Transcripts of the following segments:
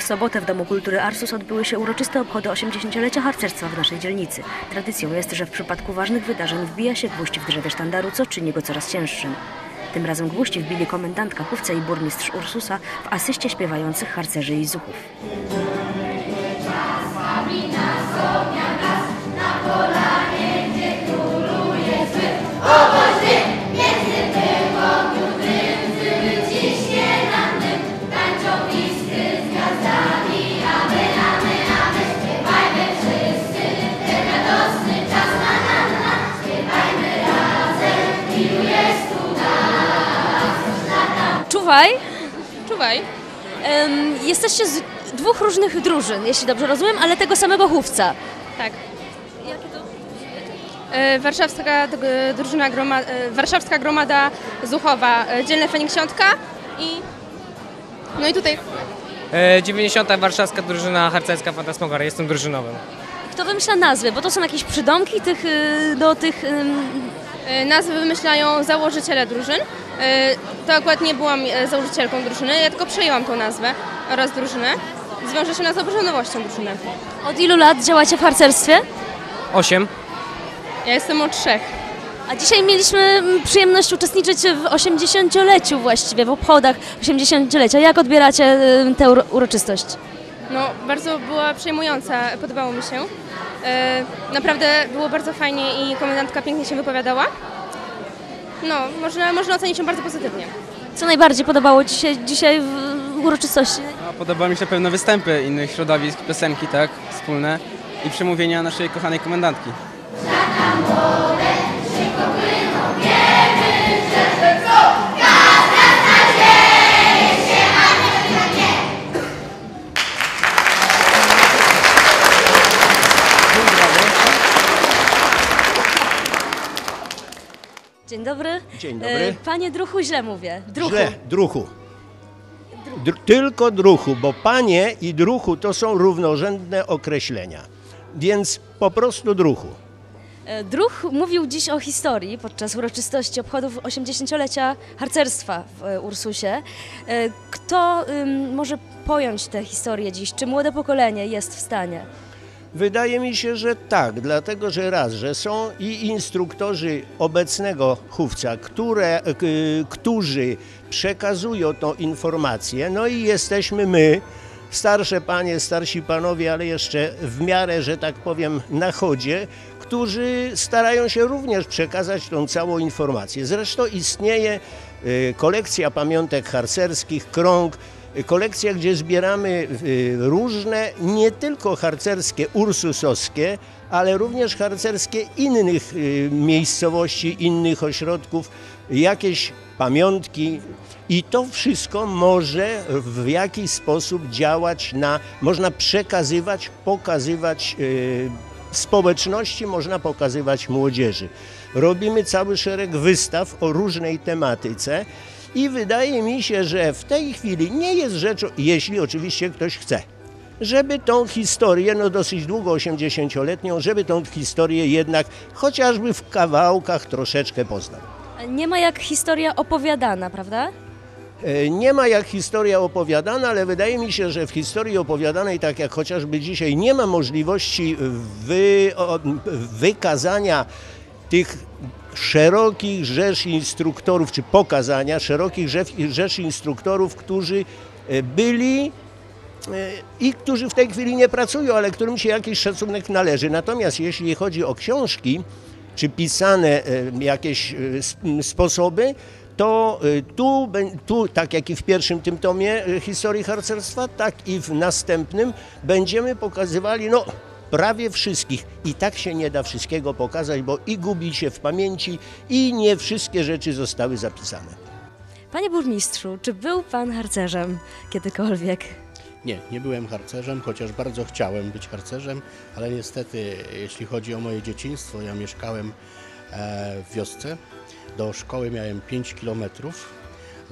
sobotę w Domu Kultury Arsus odbyły się uroczyste obchody 80-lecia harcerstwa w naszej dzielnicy. Tradycją jest, że w przypadku ważnych wydarzeń wbija się gwóźdź w drzewie sztandaru, co czyni go coraz cięższym. Tym razem gwóźdź wbili komendantka Chówca i burmistrz Ursusa w asyście śpiewających harcerzy i zuchów. Czuwaj. Jesteście z dwóch różnych drużyn, jeśli dobrze rozumiem, ale tego samego chówca. Tak. Jakie to? Warszawska Gromada Zuchowa, Dzielne Feniksiątka i tutaj 90. Warszawska Drużyna Harcerska Fantasmagoria. Jestem drużynowym. Kto wymyśla nazwy? Bo to są jakieś przydomki do tych... nazwy wymyślają założyciele drużyn. To akurat nie byłam założycielką drużyny, ja tylko przejęłam tą nazwę oraz drużynę. Zwiąże się ona z obrządowością drużyny. Od ilu lat działacie w harcerstwie? 8. Ja jestem od 3. A dzisiaj mieliśmy przyjemność uczestniczyć w 80-leciu właściwie, w obchodach 80-lecia. Jak odbieracie tę uroczystość? No, bardzo była przejmująca, podobało mi się. Naprawdę było bardzo fajnie i komendantka pięknie się wypowiadała. No, można ocenić ją bardzo pozytywnie. Co najbardziej podobało Ci się dzisiaj w uroczystości? Podoba mi się na pewno występy innych środowisk, piosenki, tak, wspólne i przemówienia naszej kochanej komendantki. Dzień dobry. Dzień dobry. Panie druhu, źle mówię. Druhu. Źle, druhu. Tylko druhu, bo panie i druhu to są równorzędne określenia. Więc po prostu druhu. Druh mówił dziś o historii podczas uroczystości obchodów 80-lecia harcerstwa w Ursusie. Kto może pojąć tę historię dziś? Czy młode pokolenie jest w stanie? Wydaje mi się, że tak, dlatego że są i instruktorzy obecnego chówca, którzy przekazują tą informację, no i jesteśmy my, starsze panie, starsi panowie, ale jeszcze w miarę, że tak powiem, na chodzie, którzy starają się również przekazać tą całą informację. Zresztą istnieje kolekcja pamiątek harcerskich, krąg, kolekcja, gdzie zbieramy różne, nie tylko harcerskie, ursusowskie, ale również harcerskie innych miejscowości, innych ośrodków, jakieś pamiątki. I to wszystko może w jakiś sposób działać można przekazywać, pokazywać społeczności, można pokazywać młodzieży. Robimy cały szereg wystaw o różnej tematyce. I wydaje mi się, że w tej chwili nie jest rzeczą, jeśli oczywiście ktoś chce, żeby tą historię, no dosyć długo 80-letnią, żeby tą historię jednak chociażby w kawałkach troszeczkę poznał. Nie ma jak historia opowiadana, prawda? Nie ma jak historia opowiadana, ale wydaje mi się, że w historii opowiadanej, tak jak chociażby dzisiaj, nie ma możliwości wykazania tych szerokich rzesz instruktorów, czy pokazania szerokich rzesz instruktorów, którzy byli i którzy w tej chwili nie pracują, ale którym się jakiś szacunek należy. Natomiast jeśli chodzi o książki, czy pisane jakieś sposoby, to tu, tak jak i w pierwszym tym tomie historii harcerstwa, tak i w następnym będziemy pokazywali, no, prawie wszystkich. I tak się nie da wszystkiego pokazać, bo i gubi się w pamięci i nie wszystkie rzeczy zostały zapisane. Panie burmistrzu, czy był pan harcerzem kiedykolwiek? Nie byłem harcerzem, chociaż bardzo chciałem być harcerzem, ale niestety, jeśli chodzi o moje dzieciństwo, ja mieszkałem w wiosce. Do szkoły miałem 5 kilometrów.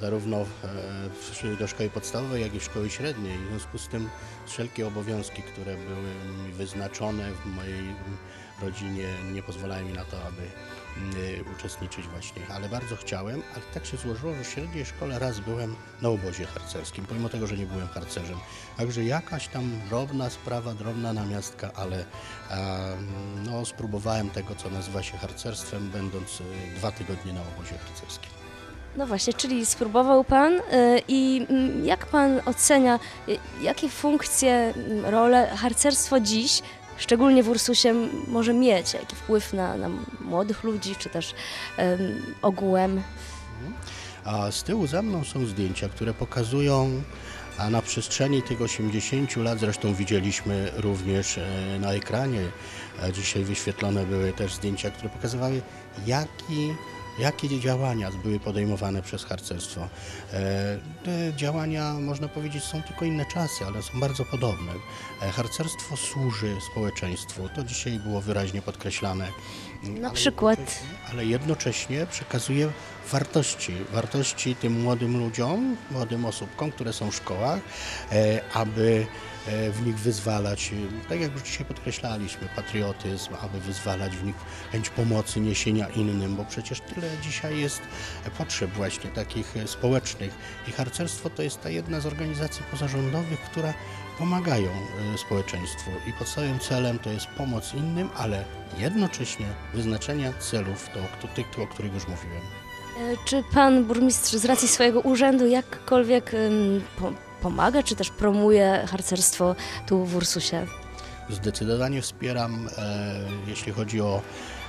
zarówno do szkoły podstawowej, jak i szkoły średniej. W związku z tym wszelkie obowiązki, które były mi wyznaczone w mojej rodzinie, nie pozwalają mi na to, aby uczestniczyć właśnie, ale bardzo chciałem, ale tak się złożyło, że w średniej szkole raz byłem na obozie harcerskim, pomimo tego, że nie byłem harcerzem. Także jakaś tam drobna sprawa, drobna namiastka, ale no, spróbowałem tego, co nazywa się harcerstwem, będąc 2 tygodnie na obozie harcerskim. No właśnie, czyli spróbował Pan i jak Pan ocenia, jakie funkcje, role harcerstwo dziś, szczególnie w Ursusie, może mieć? Jaki wpływ na młodych ludzi, czy też ogółem? A z tyłu za mną są zdjęcia, które pokazują, a na przestrzeni tych 80 lat, zresztą widzieliśmy również na ekranie, dzisiaj wyświetlone były też zdjęcia, które pokazywały, jakie działania były podejmowane przez harcerstwo. Te działania, można powiedzieć, są tylko inne czasy, ale są bardzo podobne. Harcerstwo służy społeczeństwu, to dzisiaj było wyraźnie podkreślane. Na przykład? Ale jednocześnie przekazuje wartości tym młodym ludziom, młodym osobom, które są w szkołach, aby w nich wyzwalać, tak jak już dzisiaj podkreślaliśmy, patriotyzm, aby wyzwalać w nich chęć pomocy, niesienia innym, bo przecież tyle dzisiaj jest potrzeb właśnie takich społecznych i harcerstwo to jest ta jedna z organizacji pozarządowych, która pomagają społeczeństwu i podstawowym celem to jest pomoc innym, ale jednocześnie wyznaczenia celów, tych, o których już mówiłem. Czy Pan burmistrz z racji swojego urzędu jakkolwiek pomaga, czy też promuje harcerstwo tu w Ursusie? Zdecydowanie wspieram, jeśli chodzi o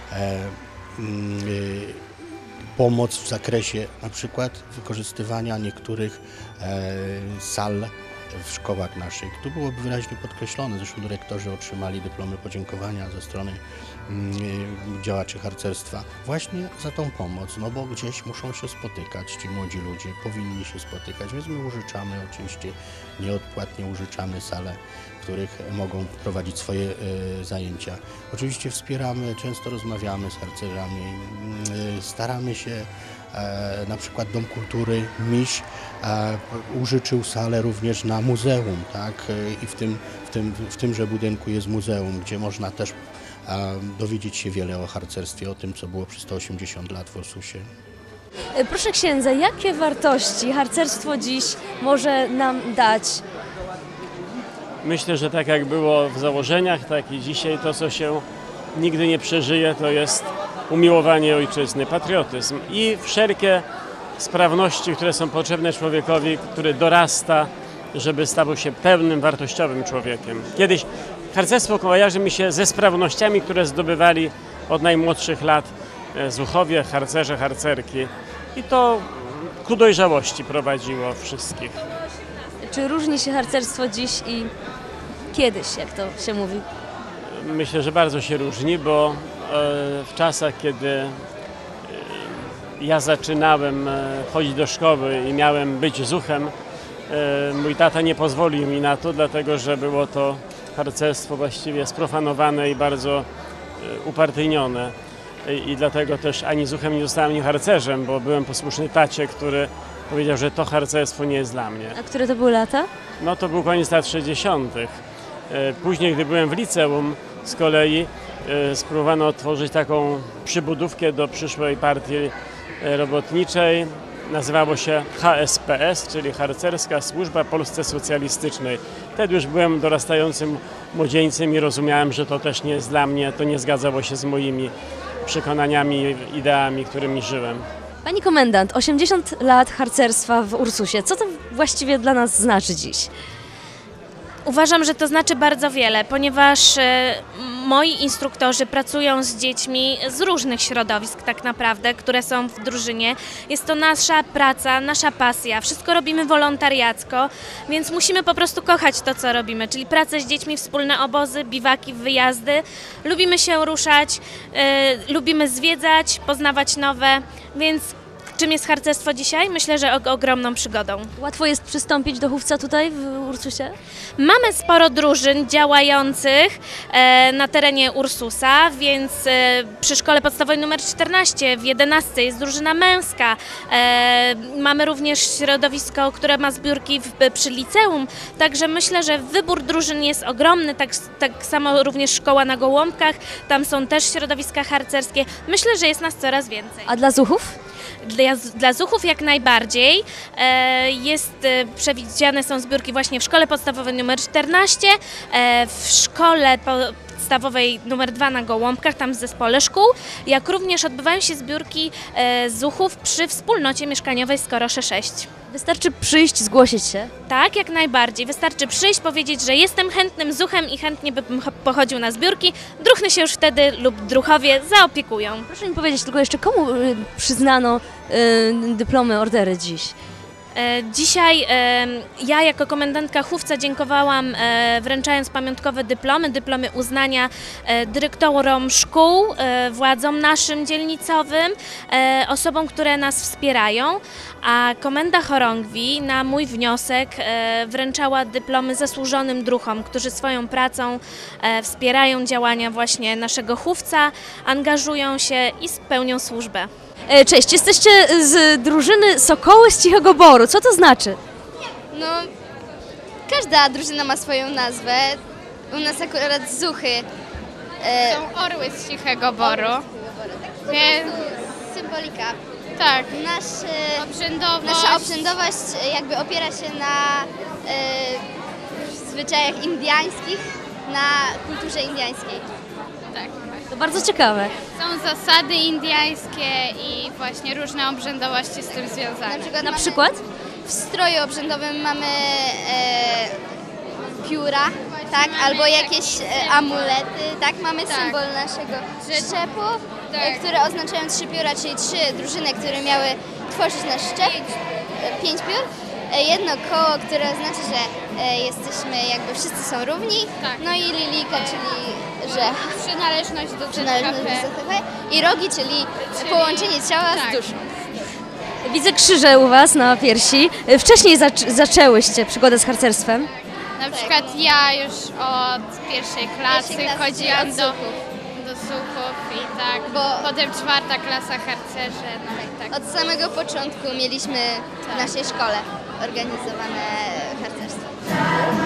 pomoc w zakresie na przykład wykorzystywania niektórych sal w szkołach naszych. Tu byłoby wyraźnie podkreślone, zresztą dyrektorzy otrzymali dyplomy podziękowania ze strony działaczy harcerstwa właśnie za tą pomoc, no bo gdzieś muszą się spotykać ci młodzi ludzie, powinni się spotykać, więc my użyczamy, oczywiście nieodpłatnie użyczamy sale, w których mogą prowadzić swoje zajęcia. Oczywiście wspieramy, często rozmawiamy z harcerzami, staramy się, na przykład Dom Kultury Miś użyczył salę również na muzeum, tak? I w tymże budynku jest muzeum, gdzie można też dowiedzieć się wiele o harcerstwie, o tym, co było przez 180 lat w Ursusie. Proszę księdza, jakie wartości harcerstwo dziś może nam dać? Myślę, że tak jak było w założeniach, tak i dzisiaj to, co się nigdy nie przeżyje, to jest umiłowanie ojczyzny, patriotyzm i wszelkie sprawności, które są potrzebne człowiekowi, który dorasta, żeby stał się pełnym, wartościowym człowiekiem. Kiedyś harcerstwo kojarzy mi się ze sprawnościami, które zdobywali od najmłodszych lat zuchowie, harcerze, harcerki i to ku dojrzałości prowadziło wszystkich. Czy różni się harcerstwo dziś i kiedyś, jak to się mówi? Myślę, że bardzo się różni, bo w czasach, kiedy ja zaczynałem chodzić do szkoły i miałem być zuchem, mój tata nie pozwolił mi na to, dlatego że było to harcerstwo właściwie sprofanowane i bardzo upartyjnione. I dlatego też ani zuchem nie zostałem, ani harcerzem, bo byłem posłuszny tacie, który powiedział, że to harcerstwo nie jest dla mnie. A które to były lata? No to był koniec lat 60. Później, gdy byłem w liceum, z kolei spróbowano otworzyć taką przybudówkę do przyszłej partii robotniczej. Nazywało się HSPS, czyli Harcerska Służba Polsce Socjalistycznej. Wtedy już byłem dorastającym młodzieńcem i rozumiałem, że to też nie jest dla mnie, to nie zgadzało się z moimi przekonaniami, ideami, którymi żyłem. Pani komendant, 80 lat harcerstwa w Ursusie. Co to właściwie dla nas znaczy dziś? Uważam, że to znaczy bardzo wiele, ponieważ moi instruktorzy pracują z dziećmi z różnych środowisk tak naprawdę, które są w drużynie. Jest to nasza praca, nasza pasja, wszystko robimy wolontariacko, więc musimy po prostu kochać to, co robimy, czyli pracę z dziećmi, wspólne obozy, biwaki, wyjazdy. Lubimy się ruszać, lubimy zwiedzać, poznawać nowe, więc czym jest harcerstwo dzisiaj? Myślę, że ogromną przygodą. Łatwo jest przystąpić do chówca tutaj w Ursusie? Mamy sporo drużyn działających na terenie Ursusa, więc przy szkole podstawowej nr 14 w 11 jest drużyna męska. Mamy również środowisko, które ma zbiórki przy liceum, także myślę, że wybór drużyn jest ogromny, tak samo również szkoła na Gołąbkach, tam są też środowiska harcerskie. Myślę, że jest nas coraz więcej. A dla zuchów? Dla zuchów jak najbardziej. Przewidziane są zbiórki właśnie w szkole podstawowej nr 14, w szkole podstawowej nr 2 na Gołąbkach, tam w zespole szkół, jak również odbywają się zbiórki zuchów przy wspólnocie mieszkaniowej Skorosze 6. Wystarczy przyjść, zgłosić się. Tak, jak najbardziej. Wystarczy przyjść, powiedzieć, że jestem chętnym zuchem i chętnie bym pochodził na zbiórki. Druchny się już wtedy lub druchowie zaopiekują. Proszę mi powiedzieć tylko jeszcze, komu przyznano dyplomy, ordery dziś? Dzisiaj ja jako komendantka chówca dziękowałam, wręczając pamiątkowe dyplomy uznania dyrektorom szkół, władzom naszym dzielnicowym, osobom, które nas wspierają, a komenda chorągwi na mój wniosek wręczała dyplomy zasłużonym druchom, którzy swoją pracą wspierają działania właśnie naszego chówca, angażują się i pełnią służbę. Cześć, jesteście z drużyny Sokoły z Cichego Boru. Co to znaczy? No, każda drużyna ma swoją nazwę. U nas akurat zuchy. Są orły z Cichego Boru. Symbolika. Tak. Nasza obrzędowość jakby opiera się na zwyczajach indyjskich, na kulturze indyjskiej. Tak. To bardzo ciekawe. Są zasady indyjskie i właśnie różne obrzędowości z tym związane. Na przykład? W stroju obrzędowym mamy pióra, tak, albo jakieś amulety, tak, mamy symbol naszego szczepu, które oznaczają 3 pióra, czyli 3 drużyny, które miały tworzyć nasz szczep, 5 piór. Jedno koło, które oznacza, że jesteśmy jakby wszyscy są równi, no i lilika, czyli że Przynależność do ZHP i rogi, czyli połączenie ciała z duszą. Widzę krzyże u Was na piersi. Wcześniej zaczęłyście przygodę z harcerstwem? Na przykład ja już od pierwszej klasy chodziłam do zuchów i tak, potem 4. klasa harcerze, no i tak. Od samego początku mieliśmy w naszej szkole organizowane harcerstwo.